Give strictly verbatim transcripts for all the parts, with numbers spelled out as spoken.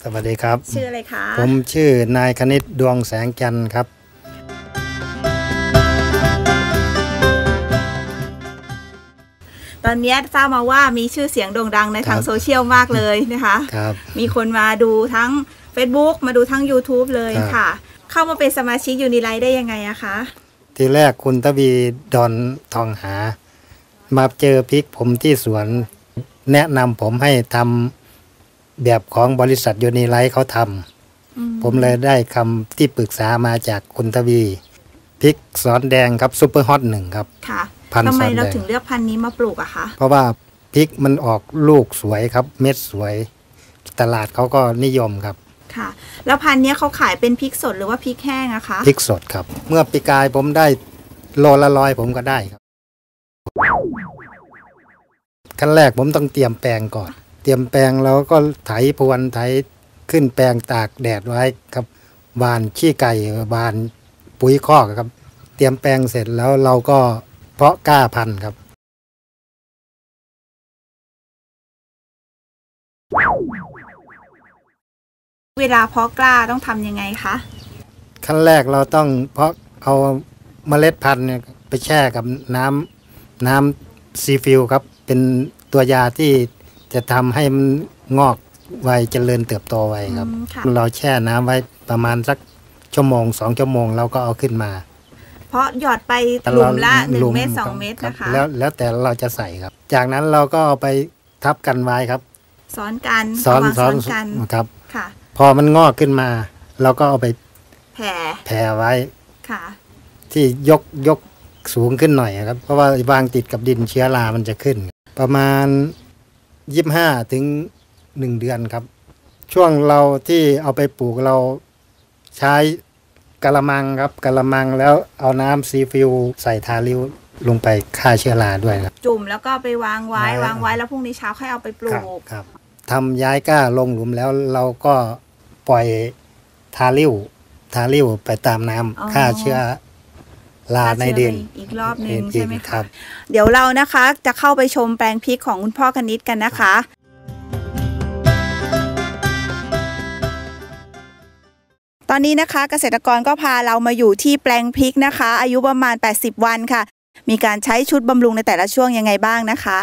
วัสดีครับชื่ออะไรคะผมชื่อนายคณิตดวงแสงจันทร์ครับตอนนี้ทราบมาว่ามีชื่อเสียงโด่งดังในทางโซเชียลมากเลยนะคะครับมีคนมาดูทั้ง Facebook มาดูทั้ง YouTube เลยค่ะเข้ามาเป็นสมาชิกยูนิไลท์ได้ยังไงอะคะทีแรกคุณทวีดอนทองหามาเจอพริกผมที่สวนแนะนำผมให้ทำแบบของบริษัทยูนิไลท์เขาทำผมเลยได้คำที่ปรึกษามาจากคุณทวีพริกสอนแดงครับซุปเปอร์ฮอตหนึ่งครับค่ะทำไมเราถึงเลือกพันธุ์นี้มาปลูกอะคะเพราะว่าพริกมันออกลูกสวยครับเม็ดสวยตลาดเขาก็นิยมครับค่ะแล้วพันธุ์นี้เขาขายเป็นพริกสดหรือว่าพริกแห้งอะคะพริกสดครับเมื่อปีกายผมได้โลละร้อยผมก็ได้ครับขั้นแรกผมต้องเตรียมแปลงก่อนเตรียมแปลงแล้วก็ไถพรวนไถขึ้นแปลงตากแดดไว้ครับบานขี้ไก่บานปุ๋ยคอกครับเตรียมแปลงเสร็จแล้วเราก็เพาะกล้าพันธุ์ครับเวลาเพาะกล้าต้องทำยังไงคะขั้นแรกเราต้องเพาะเอาเมล็ดพันธุ์ไปแช่กับน้ำน้ำซีฟิลครับเป็นตัวยาที่จะทำให้มันงอกไวเจริญเติบโตไวครับเราแช่น้ำไว้ประมาณสักชั่วโมงสองชั่วโมงเราก็เอาขึ้นมาเพราะหยอดไปหลุมละหนึ่งเม็ดสองเม็ดนะคะแล้วแล้วแต่เราจะใส่ครับจากนั้นเราก็เอาไปทับกันไว้ครับซ้อนกันซ้อนซ้อนกันครับค่ะพอมันงอกขึ้นมาเราก็เอาไปแผ่แผ่ไว้ค่ะที่ยกยกสูงขึ้นหน่อยครับเพราะว่าวางติดกับดินเชื้อรามันจะขึ้นประมาณยี่สิบห้าถึงหนึ่งเดือนครับช่วงเราที่เอาไปปลูกเราใช้กะละมังครับกะละมังแล้วเอาน้ำซีฟิลใส่ทาริ้วลงไปฆ่าเชื้อราด้วยครับจุ่มแล้วก็ไปวางไว้วางไว้แล้วพรุ่งนี้เช้าค่อยเอาไปปลูกครับทำย้ายก้าลงหลุมแล้วเราก็ปล่อยทาริ้วทาริ้วไปตามน้ำฆ่าเชื้อราในดินอีกรอบนึงใช่ไหมครับเดี๋ยวเรานะคะจะเข้าไปชมแปลงพริกของคุณพ่อคณิตกันนะคะตอนนี้นะคะเกษตรกรก็พาเรามาอยู่ที่แปลงพริกนะคะอายุประมาณแปดสิบวันค่ะมีการใช้ชุดบำรุงในแต่ละช่วงยังไงบ้างนะคะ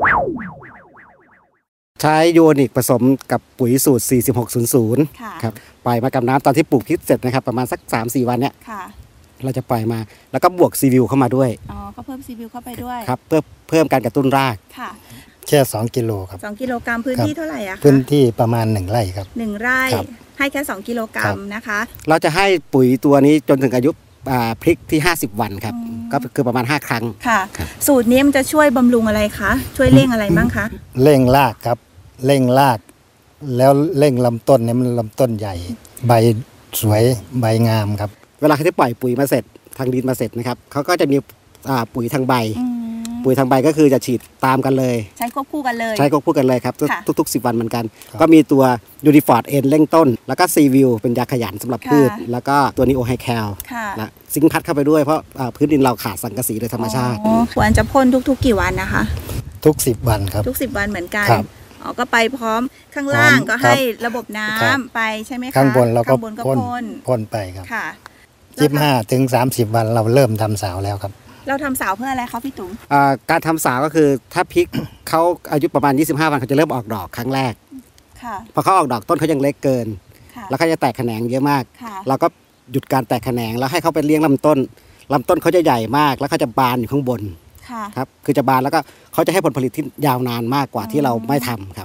ใช้ยูนิคผสมกับปุ๋ยสูตรสี่สิบหกศูนย์ศูนย์ครับปล่อยมากับน้ำตอนที่ปลูกพริกเสร็จนะครับประมาณสัก สามสี่ วันเนี่ยเราจะปล่อยมาแล้วก็บวกซีวิวเข้ามาด้วยอ๋อก็เพิ่มซีวิวเข้าไปด้วยครับเพื่อเพิ่มการกระตุ้นรากค่ะแค่สองกิโลครับสองกิโลกรัมพื้นที่เท่าไหร่อะคะพื้นที่ประมาณหนึ่งไร่ครับหนึ่งไร่ให้แค่สองกิโลกรัมนะคะเราจะให้ปุ๋ยตัวนี้จนถึงอายุพริกที่ห้าสิบวันครับก็คือประมาณห้าครั้งค่ะสูตรนี้มันจะช่วยบำรุงอะไรคะช่วยเร่งอะไรบ้างคะเร่งรากครับเร่งรากแล้วเร่งลำต้นเนี่ยมันลำต้นใหญ่ใบสวยใบงามครับเวลาเขาที่ปล่อยปุ๋ยมาเสร็จทางดินมาเสร็จนะครับเขาก็จะมีปุ๋ยทางใบปุ๋ยทางใบก็คือจะฉีดตามกันเลยใช้ควบคู่กันเลยใช้ควบคู่กันเลยครับทุกๆสิบวันเหมือนกันก็มีตัวยูนิฟอร์ดเอ็นเร่งต้นแล้วก็ซีวิวเป็นยาขยันสำหรับพืชแล้วก็ตัวนีโอไฮแคลและซิงค์พัดเข้าไปด้วยเพราะพื้นดินเราขาดสังกะสีโดยธรรมชาติควรจะพ่นทุกๆกี่วันนะคะทุกสิบวันครับทุกสิบวันเหมือนกันอ๋อก็ไปพร้อมข้างล่างก็ให้ระบบน้ำไปใช่ไหมคะข้างบนเราก็พ่นพ่นไปครับค่ะยี่สิบห้าถึงสามสิบวันเราเริ่มทำสาวแล้วครับเราทำสาวเพื่ออะไรคะพี่ตุ๋มการทำสาวก็คือถ้าพริกเขาอายุประมาณยี่สิบห้าวันเขาจะเริ่มออกดอกครั้งแรกพอเขาออกดอกต้นเขายังเล็กเกินแล้วเขาจะแตกแขนงเยอะมากเราก็หยุดการแตกแขนงแล้วให้เขาไปเลี้ยงลำต้นลำต้นเขาจะใหญ่มากแล้วเขาจะบานอยู่ข้างบนครับคือจะบานแล้วก็เขาจะให้ผลผลิตที่ยาวนานมากกว่าที่เราไม่ทำครับ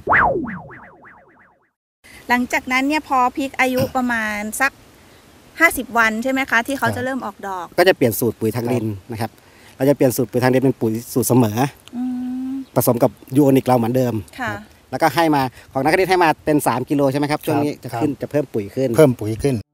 หลังจากนั้นเนี่ยพอพริกอายุประมาณสักห้าสิบวันใช่ไหมคะที่เขาจะเริ่มออกดอกก็จะเปลี่ยนสูตรปุ๋ยทางดินนะครับเราจะเปลี่ยนสูตรปุ๋ยทางดินเป็นปุ๋ยสูตรเสมอผสมกับยูโอนิคเราเหมือนเดิมแล้วก็ให้มาของนักเรียนให้มาเป็นสามกิโลใช่ไหมครับช่วงนี้จะขึ้นจะเพิ่มปุ๋ยขึ้นเพิ่มปุ๋ยขึ้น